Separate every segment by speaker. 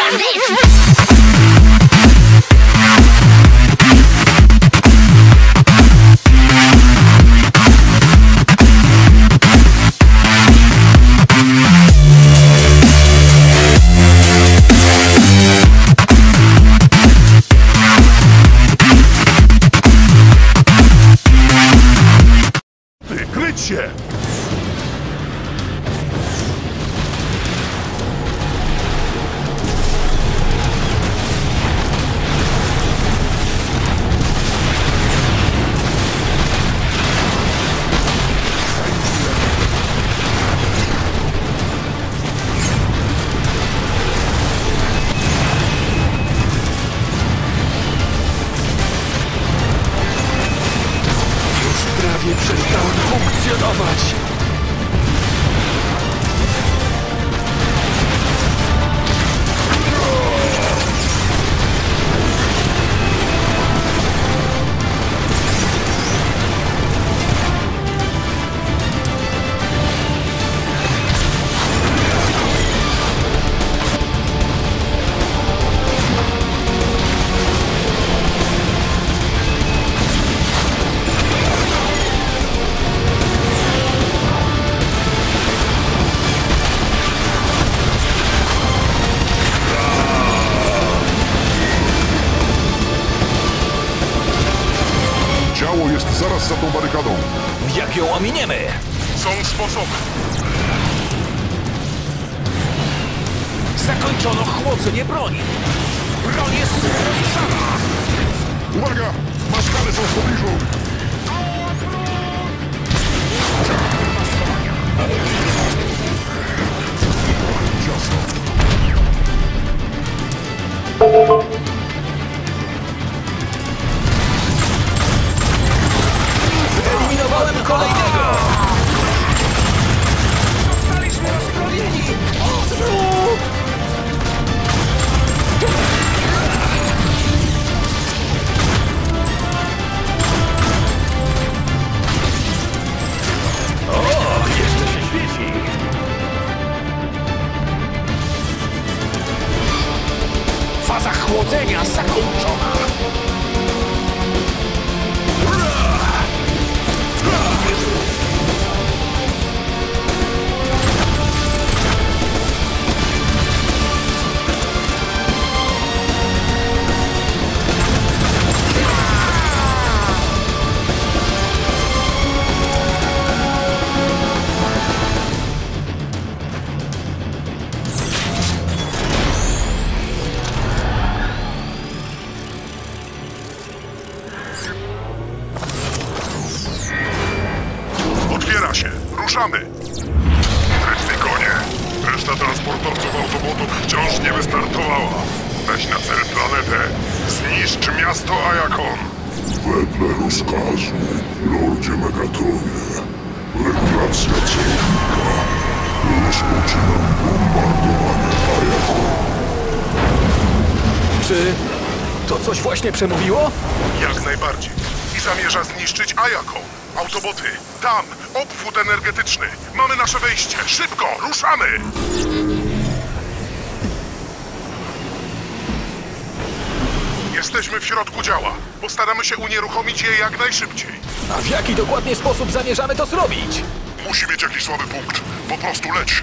Speaker 1: się! Prawie przestałem funkcjonować. Działo jest zaraz za tą barykadą.
Speaker 2: Jak ją ominiemy?
Speaker 1: Są sposoby.
Speaker 2: Zakończono chłodzenie broni. Broń jest rozgrzana.
Speaker 1: Uwaga! Maskany są w pobliżu. Ciasno.
Speaker 2: Wyeliminowałem kolejnego! Zostaliśmy rozbrojeni! Odwrót! O, jeszcze się świeci! Faza chłodzenia zakończona!
Speaker 1: Otwiera się. Ruszamy. Wreszcie konie. Reszta transportowców autobotów wciąż nie wystartowała. Weź na cel planetę. Zniszcz miasto Ajakon.
Speaker 3: Wedle rozkazu, Lordzie Megatronie, regulacja celownika. Rozpoczynam bombardowanie Ajakon.
Speaker 2: Czy to coś właśnie przemówiło?
Speaker 1: Jak najbardziej. I zamierza zniszczyć Ajakon. Autoboty. Tam. Obwód energetyczny. Mamy nasze wejście. Szybko. Ruszamy. Jesteśmy w środku działa. Postaramy się unieruchomić je jak najszybciej.
Speaker 2: A w jaki dokładnie sposób zamierzamy to zrobić?
Speaker 1: Musi mieć jakiś słaby punkt. Po prostu leć.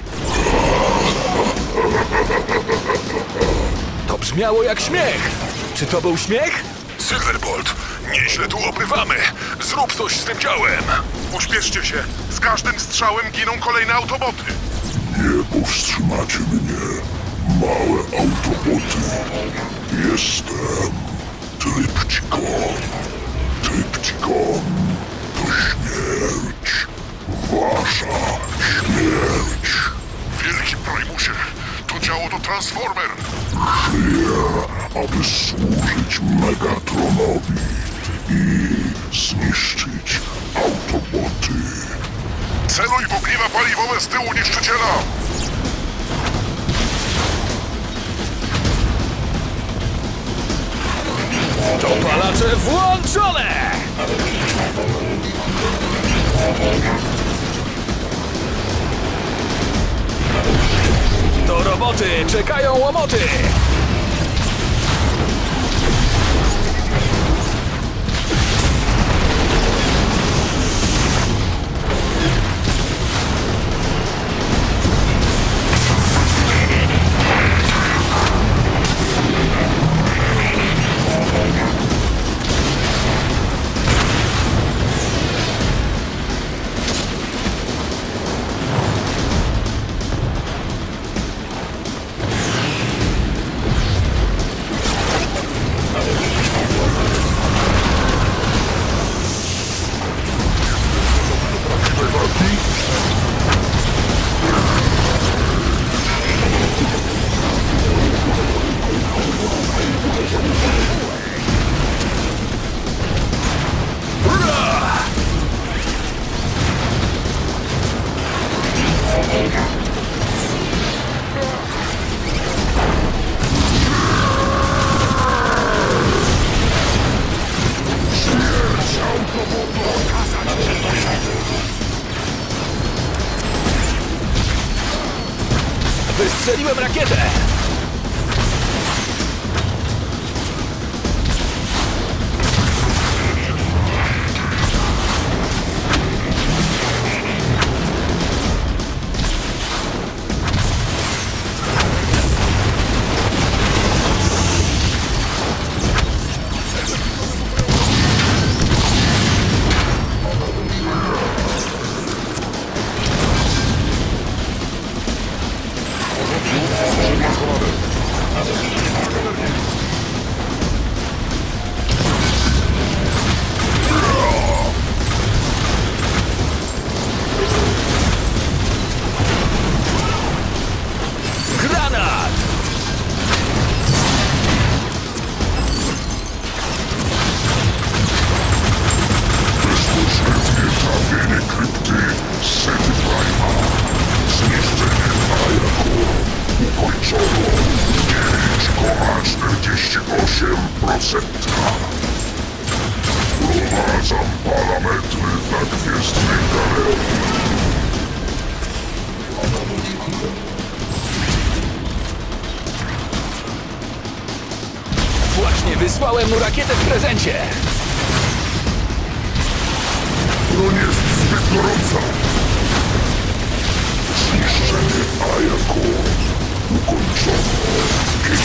Speaker 2: To brzmiało jak śmiech. Czy to był śmiech?
Speaker 1: Silverbolt, nieźle tu obrywamy. Zrób coś z tym działem. Pośpieszcie się. Z każdym strzałem giną kolejne autoboty.
Speaker 3: Nie powstrzymacie mnie, małe autoboty. Jestem Trypticon. Trypticon to śmierć. Wasza śmierć.
Speaker 1: Wielki Primusie, to działo to Transformer.
Speaker 3: Żyję, aby służyć Megatronowi i zniszczyć autoboty.
Speaker 1: Celuj w ogniwa paliwowe z tyłu niszczyciela.
Speaker 2: Dopalacze włączone! Do roboty! Czekają łomoty! Wystrzeliłem rakietę! Granat!
Speaker 3: Bezpośrednie trafienie krypty Sety Prima. Zniszczenie Ayaku ukończono 9,48%. Wprowadzam parametry dla gwiezdnej galerii.
Speaker 2: Właśnie wysłałem mu rakietę w prezencie!
Speaker 3: Broń jest zbyt gorąca. Zniszczenie Ayaku ukończono 5%.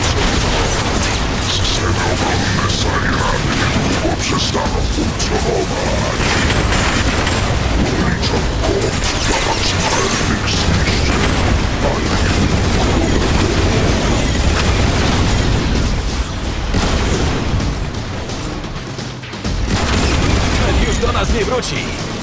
Speaker 3: Systemy obronne Sairany niedługo przestaną funkcjonować. Uliczam kod dla maksymalnych zniszczeń, ale
Speaker 2: Już do nas nie wróci!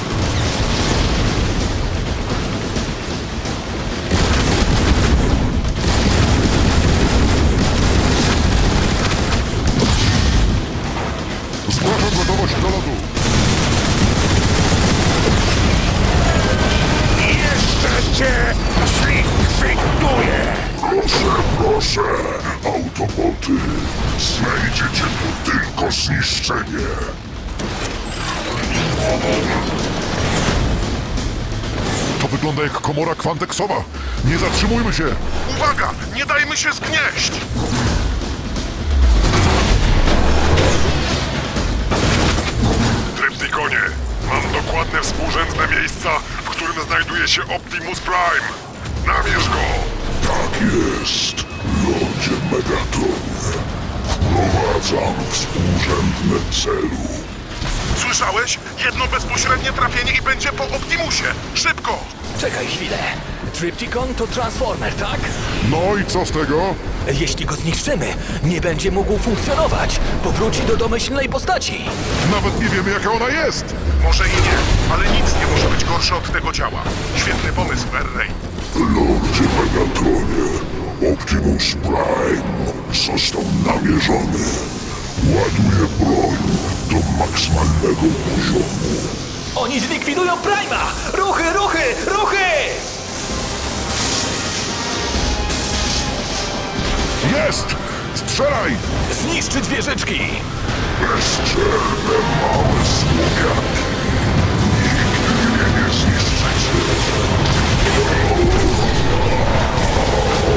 Speaker 3: zgłaszam gotowość do lotu.
Speaker 1: Jeszcze cię zlikwiduję!
Speaker 3: Proszę, Autoboty. Znajdziecie tu tylko zniszczenie. To wygląda jak komora kwanteksowa. Nie zatrzymujmy się.
Speaker 1: Uwaga! Nie dajmy się zgnieść! Tryptykonie, mam dokładne współrzędne miejsca, w którym znajduje się Optimus Prime. Namierz go!
Speaker 3: Tak jest, Lordzie Megatronie. Wprowadzam współrzędne celu.
Speaker 1: Słyszałeś? Jedno bezpośrednie trafienie i będzie po Optimusie! Szybko!
Speaker 2: Czekaj chwilę. Trypticon to Transformer, tak?
Speaker 3: No i co z tego?
Speaker 2: Jeśli go zniszczymy, nie będzie mógł funkcjonować. Powróci do domyślnej postaci.
Speaker 3: Nawet nie wiemy, jaka ona jest.
Speaker 1: Może i nie, ale nic nie może być gorsze od tego ciała. Świetny pomysł, R-Ray.
Speaker 3: Lordzie Megatronie, Optimus Prime został namierzony. Ładuję broń do maksymalnego poziomu.
Speaker 2: Oni zlikwidują Prime'a! Ruchy, ruchy, ruchy!
Speaker 3: Jest! Strzelaj!
Speaker 2: Zniszczyć wieżyczki!
Speaker 3: Bezczelne małe słowiaki. Nigdy mnie nie zniszczycie.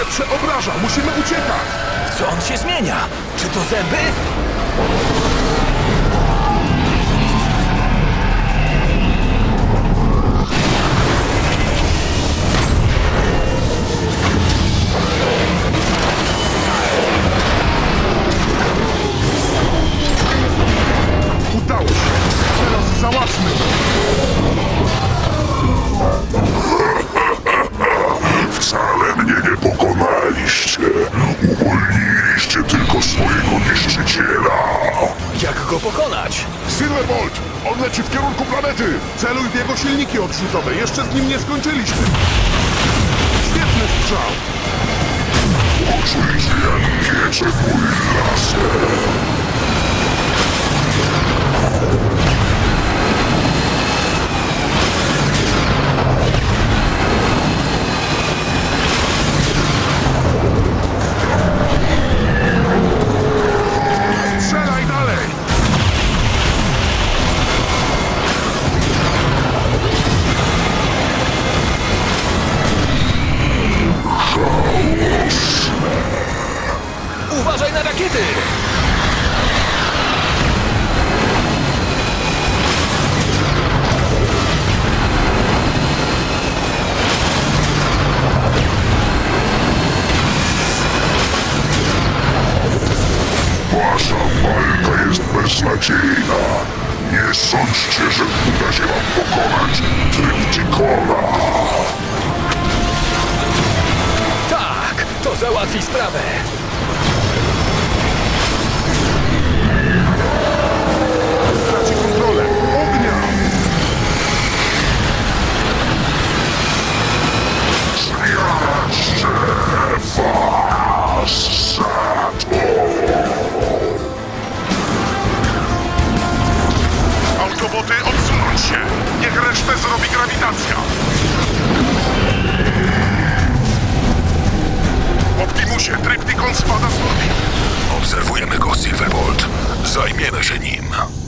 Speaker 1: się przeobraża! Musimy uciekać!
Speaker 2: W co on się zmienia? Czy to zęby?
Speaker 1: Udało się! Teraz załatwmy go!
Speaker 3: Wcale mnie nie pokonaliście. Uwolniliście tylko swojego niszczyciela.
Speaker 2: Jak go pokonać?
Speaker 3: Silverbolt! On leci w kierunku planety!
Speaker 1: Celuj w jego silniki odrzutowe! Jeszcze z nim nie skończyliśmy! Świetny strzał!
Speaker 3: Poczujcie, jak piecze mój laser.
Speaker 1: Strzelaj dalej!
Speaker 2: Uważaj na rakiety!
Speaker 3: Wasza walka jest beznadziejna. Nie sądźcie, że uda się wam pokonać Tryptykona.
Speaker 2: Tak, to załatwi sprawę.
Speaker 1: Straci kontrolę! Ognia!
Speaker 3: Zmiażdżę was za to.
Speaker 1: Autoboty, odsunąć się! Niech resztę zrobi grawitacja! Optimusie, Tryptykon spada z orbit!
Speaker 3: Obserwujemy go, Silverbolt. Zajmiemy się nim.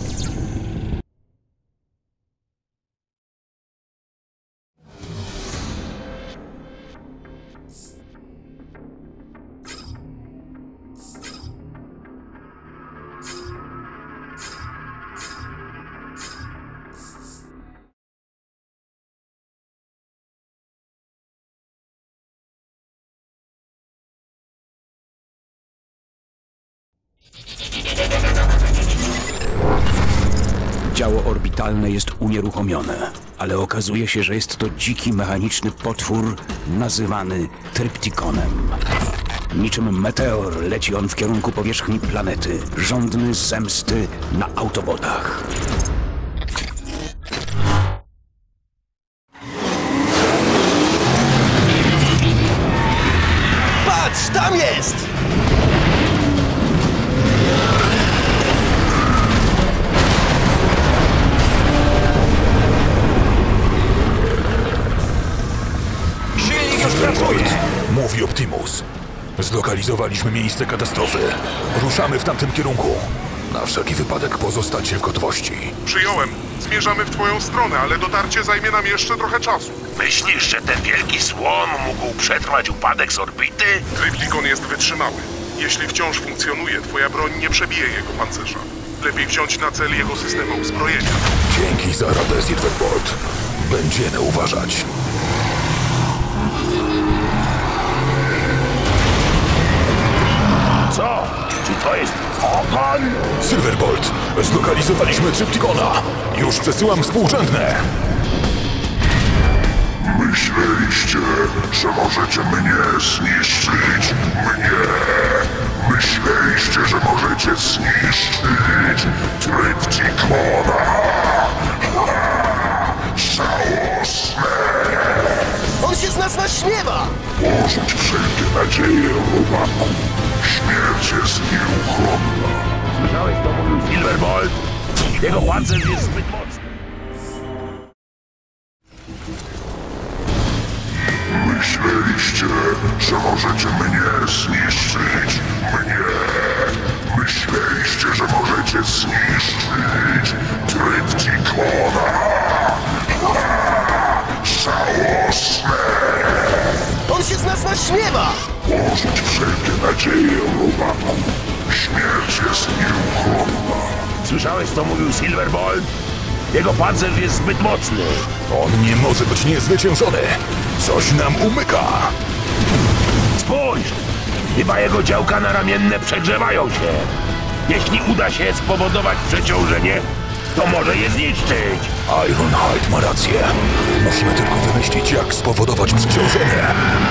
Speaker 4: Działo orbitalne jest unieruchomione, ale okazuje się, że jest to dziki mechaniczny potwór nazywany Tryptykonem. Niczym meteor leci on w kierunku powierzchni planety, żądny zemsty na Autobotach.
Speaker 2: Patrz, tam jest! Silnik już pracuje!
Speaker 3: Mówi Optimus. Zlokalizowaliśmy miejsce katastrofy. Ruszamy w tamtym kierunku. Na wszelki wypadek pozostańcie w gotowości.
Speaker 1: Przyjąłem. Zmierzamy w twoją stronę, ale dotarcie zajmie nam jeszcze trochę czasu.
Speaker 5: Myślisz, że ten wielki słon mógł przetrwać upadek z orbity?
Speaker 1: Tryptykon jest wytrzymały. Jeśli wciąż funkcjonuje, twoja broń nie przebije jego pancerza. Lepiej wziąć na cel jego systemy uzbrojenia.
Speaker 3: Dzięki za radę, Silverbolt. Będziemy uważać.
Speaker 5: Co? Czy to jest ogon?
Speaker 3: Silverbolt, zlokalizowaliśmy Tryptykona. Już przesyłam współrzędne. Myśleliście, że możecie mnie zniszczyć? Mnie! Myśleliście, że możecie zniszczyć Tryptykona? Żałosne!
Speaker 2: On się z nas naśmiewa!
Speaker 3: Porzuć wszelkie nadzieje, robaku. Śmierć jest nieuchronna.
Speaker 5: Słyszałeś, co mówił Silverbolt? Jego pancerz jest zbyt mocny.
Speaker 3: Myśleliście, że możecie mnie zniszczyć? Mnie! Myśleliście, że możecie zniszczyć Tryptykona? Żałosne!
Speaker 2: On się z nas naśmiewa!
Speaker 1: nadzieję, robaku. Śmierć jest nieuchronna.
Speaker 5: Słyszałeś, co mówił Silverbolt? Jego pancerz jest zbyt mocny.
Speaker 3: On nie może być niezwyciężony. Coś nam umyka.
Speaker 5: Spójrz! Chyba jego działka naramienne przegrzewają się. Jeśli uda się spowodować przeciążenie, to może je zniszczyć.
Speaker 3: Ironhide ma rację. Musimy tylko wymyślić, jak spowodować przeciążenie.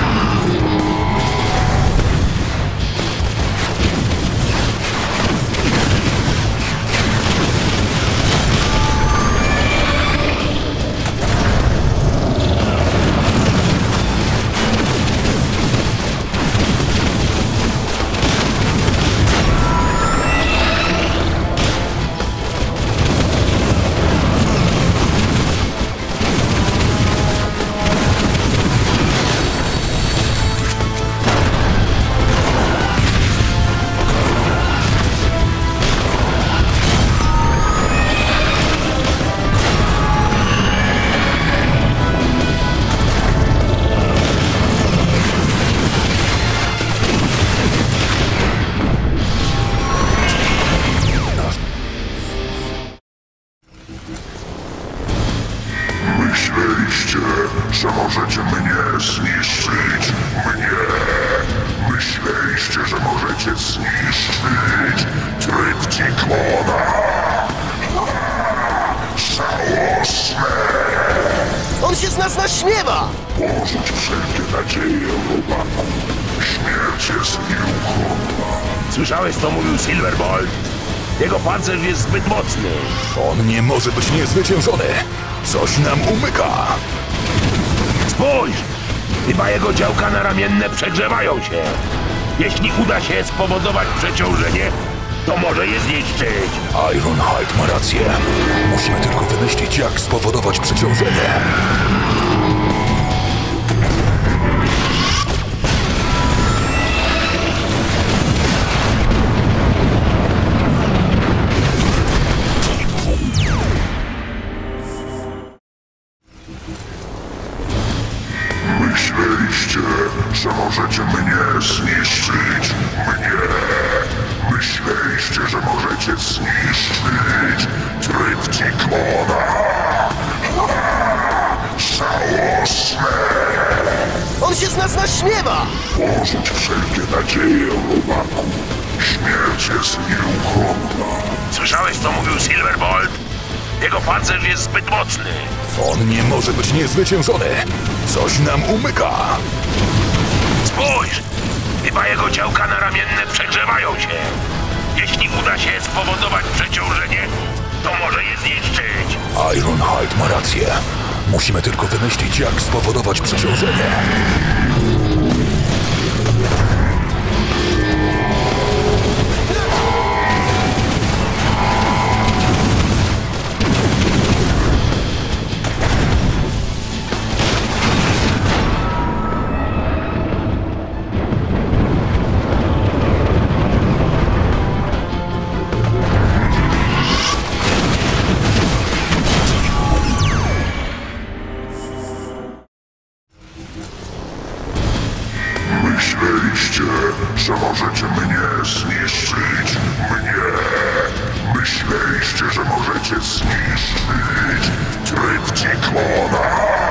Speaker 1: Myśleliście, że możecie mnie zniszczyć? Mnie! Myśleliście, że możecie zniszczyć Tryptykona? Żałosne!
Speaker 6: On się z nas naśmiewa!
Speaker 1: Porzuć wszelkie nadzieje, robaku. Śmierć jest nieuchronna.
Speaker 5: Słyszałeś, co mówił Silverbolt? Jego pancerz jest zbyt mocny.
Speaker 3: On nie może być niezwyciężony. Coś nam umyka.
Speaker 5: Spójrz! Chyba jego działka naramienne przegrzewają się. Jeśli uda się spowodować przeciążenie, to może je zniszczyć.
Speaker 3: Ironhide ma rację. Musimy tylko wymyślić, jak spowodować przeciążenie.
Speaker 1: Myśleliście, że możecie mnie zniszczyć? Mnie! Myśleliście, że możecie zniszczyć Tryptykona? Żałosne!
Speaker 6: On się z nas naśmiewa!
Speaker 1: Porzuć wszelkie nadzieje, robaku. Śmierć jest nieuchronna.
Speaker 5: Słyszałeś, co mówił Silverbolt? Jego pancerz jest zbyt mocny.
Speaker 3: On nie może być niezwyciężony. Coś nam umyka.
Speaker 5: Spójrz! Chyba jego działka naramienne przegrzewają się. Jeśli uda się spowodować przeciążenie, to może je zniszczyć.
Speaker 3: Ironhide ma rację. Musimy tylko wymyślić, jak spowodować przeciążenie.
Speaker 1: Myśleliście, że możecie mnie zniszczyć? Mnie! Myśleliście, że możecie zniszczyć Tryptykona?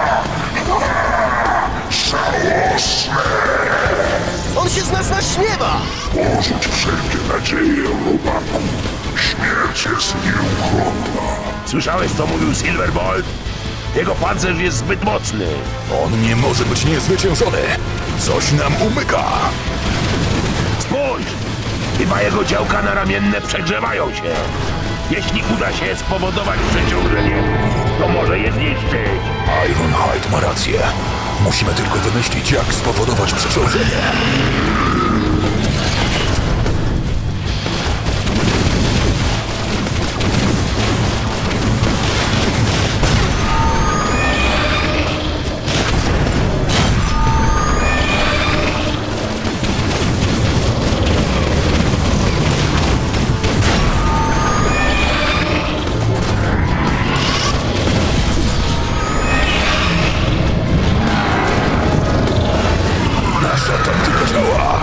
Speaker 1: Żałosne!
Speaker 6: On się z nas naśmiewa!
Speaker 1: Porzuć wszelkie nadzieje, robaku. Śmierć jest nieuchronna.
Speaker 5: Słyszałeś, co mówił Silverbolt? Jego pancerz jest zbyt mocny.
Speaker 3: On nie może być niezwyciężony. Coś nam umyka.
Speaker 5: Spójrz! Chyba jego działka naramienne przegrzewają się. Jeśli uda się spowodować przeciążenie, to może je zniszczyć.
Speaker 3: Ironhide ma rację. Musimy tylko wymyślić, jak spowodować przeciążenie. Nasza taktyka działa.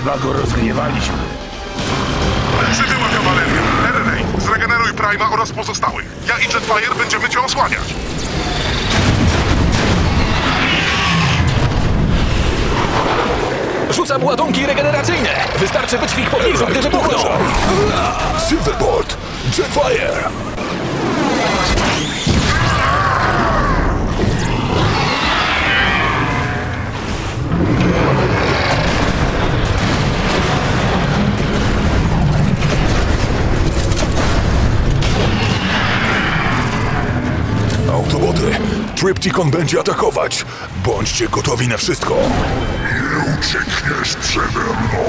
Speaker 5: Chyba go rozgniewaliśmy.
Speaker 1: Przybyła kawaleria. RNA, zregeneruj Prima oraz pozostałych. Ja i Jetfire będziemy cię osłaniać.
Speaker 2: Rzucam ładunki regeneracyjne! Wystarczy być w ich pobliżu, gdy wybuchną!
Speaker 3: Silverbolt! Jetfire! Autoboty! Trypticon będzie atakować! Bądźcie gotowi na wszystko! Nie uciekniesz przede mną!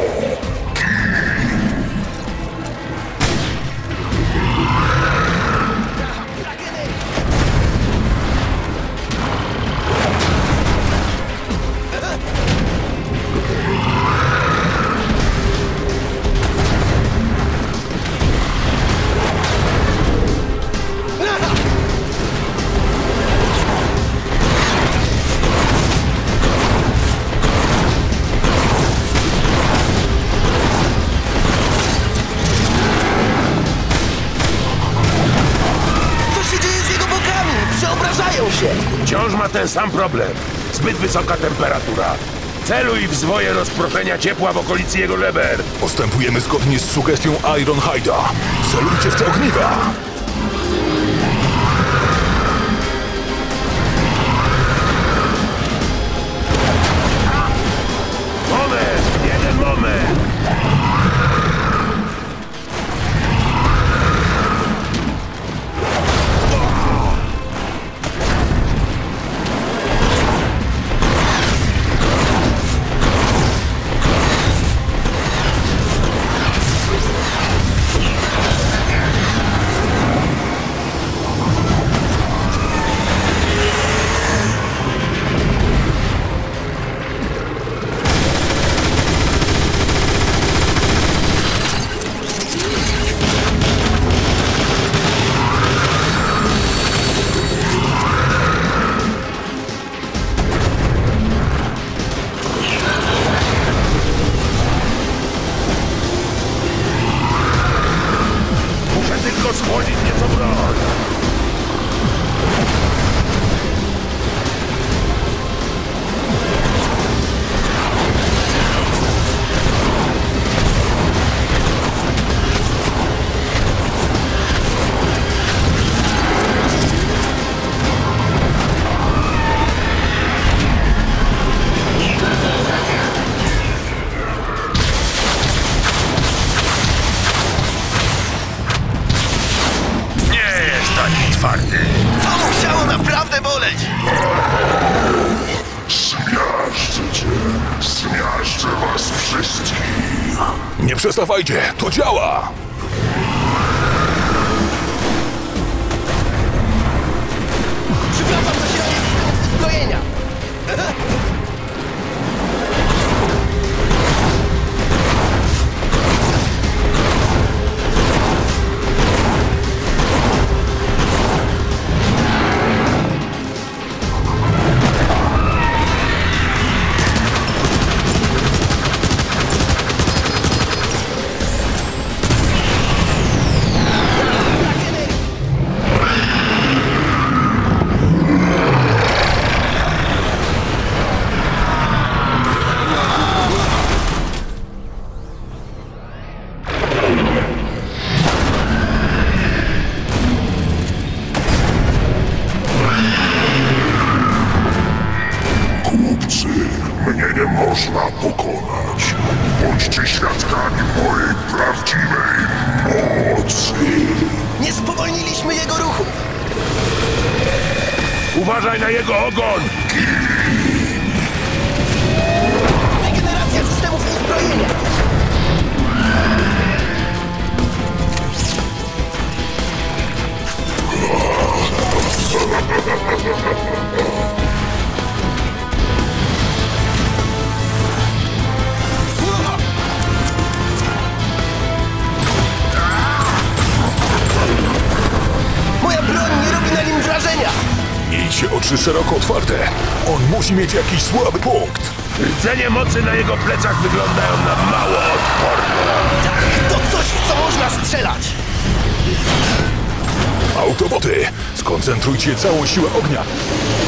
Speaker 5: Wciąż ma ten sam problem. Zbyt wysoka temperatura. Celuj w zwoje rozproszenia ciepła w okolicy jego żeber.
Speaker 3: Postępujemy zgodnie z sugestią Ironhide'a. Celujcie w te ogniwa!
Speaker 5: Jeden moment! Schłodzić nieco broń! Twardy.
Speaker 6: To musiało naprawdę boleć!
Speaker 3: Zmiażdżę cię! Zmiażdżę was wszystkich! Nie przestawajcie! To działa!
Speaker 6: Przywiązam zasilanie systemów uzbrojenia!
Speaker 3: Mnie nie można pokonać. Bądźcie świadkami mojej prawdziwej mocy.
Speaker 6: Nie spowolniliśmy jego ruchu!
Speaker 5: Uważaj na jego ogon!
Speaker 6: Regeneracja systemów uzbrojenia!
Speaker 3: Idź się oczy szeroko otwarte. On musi mieć jakiś słaby punkt.
Speaker 5: Rdzenie mocy na jego plecach wyglądają na mało odporne.
Speaker 6: Tak, to coś, w co można strzelać!
Speaker 3: Autoboty, skoncentrujcie całą siłę ognia.